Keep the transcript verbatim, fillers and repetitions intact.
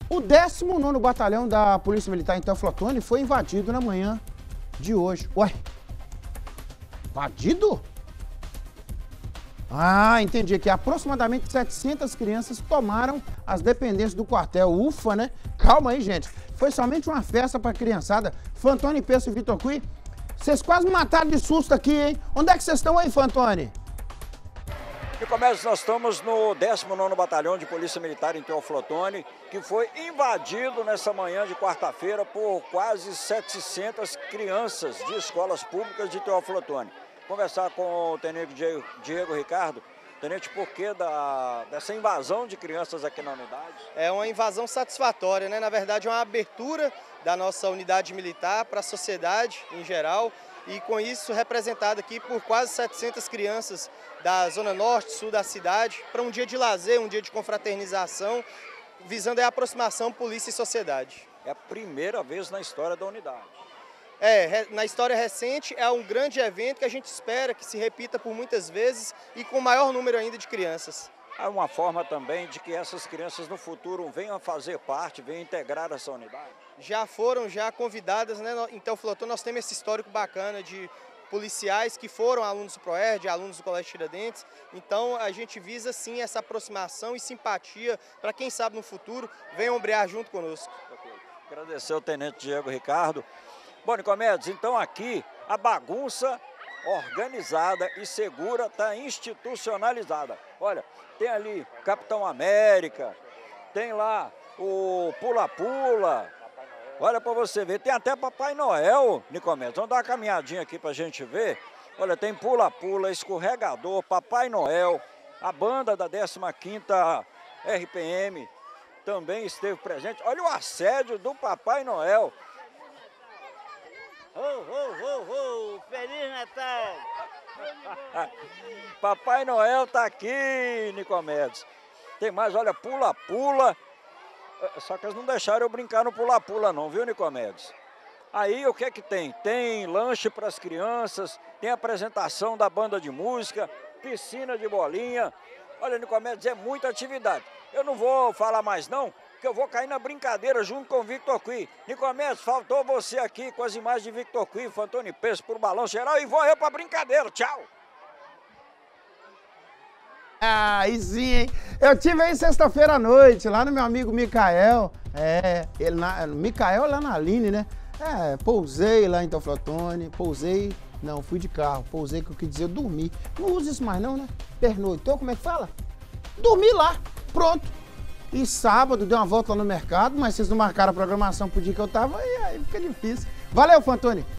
O décimo nono Batalhão da Polícia Militar em Teoflotone foi invadido na manhã de hoje. Ué, invadido? Ah, entendi que aproximadamente setecentas crianças tomaram as dependências do quartel. Ufa, né? Calma aí, gente. Foi somente uma festa para a criançada. Fantoni, Peço e Vitor Cui, vocês quase me mataram de susto aqui, hein? Onde é que vocês estão aí, Fantoni? Nicomedes, nós estamos no décimo nono Batalhão de Polícia Militar em Teoflotone, que foi invadido nessa manhã de quarta-feira por quase setecentas crianças de escolas públicas de Teoflotone. Conversar com o tenente Diego, Diego Ricardo. Tenente, por que da, dessa invasão de crianças aqui na unidade? É uma invasão satisfatória, né? Na verdade, é uma abertura da nossa unidade militar para a sociedade em geral. E com isso representado aqui por quase setecentas crianças da zona norte, sul da cidade, para um dia de lazer, um dia de confraternização, visando a aproximação polícia e sociedade. É a primeira vez na história da unidade. É, na história recente é um grande evento que a gente espera que se repita por muitas vezes e com maior número ainda de crianças. É uma forma também de que essas crianças no futuro venham a fazer parte, venham integrar essa unidade? Já foram já convidadas, né? Em Teoflotone nós temos esse histórico bacana de policiais que foram alunos do ProERD, alunos do Colégio Tiradentes. Então a gente visa sim essa aproximação e simpatia para quem sabe no futuro venham ombrear junto conosco. Okay. Agradecer ao tenente Diego Ricardo. Bom, Nicomedes, então aqui a bagunça organizada e segura está institucionalizada. Olha, tem ali Capitão América, tem lá o Pula-Pula. Olha para você ver, tem até Papai Noel, Nicomedes. Vamos dar uma caminhadinha aqui para a gente ver. Olha, tem Pula-Pula, Escorregador, Papai Noel, a banda da décima quinta R P M também esteve presente. Olha o assédio do Papai Noel. Ho, ho, ho, ho! Feliz Natal! Papai Noel tá aqui, Nicomedes. Tem mais, olha, pula-pula. Só que eles não deixaram eu brincar no pula-pula não, viu, Nicomedes? Aí o que é que tem? Tem lanche para as crianças, tem apresentação da banda de música, piscina de bolinha. Olha, Nicomedes, é muita atividade. Eu não vou falar mais não, que eu vou cair na brincadeira junto com o Victor Cui. Nicomedes, faltou você aqui com as imagens de Victor Cui, Fantoni Peço por balanço geral e vou eu pra brincadeira. Tchau! Ah, aí sim, hein? Eu tive aí sexta-feira à noite, lá no meu amigo Micael. É, ele na, Micael lá na Aline, né? É, pousei lá em Teoflotone, pousei, não, fui de carro, pousei, que eu quis dizer, eu dormi. Não uso isso mais não, né? Pernoitou, como é que fala? Dormi lá, pronto. E sábado dei uma volta lá no mercado, mas vocês não marcaram a programação pro dia que eu tava, e aí fica difícil. Valeu, Fantoni!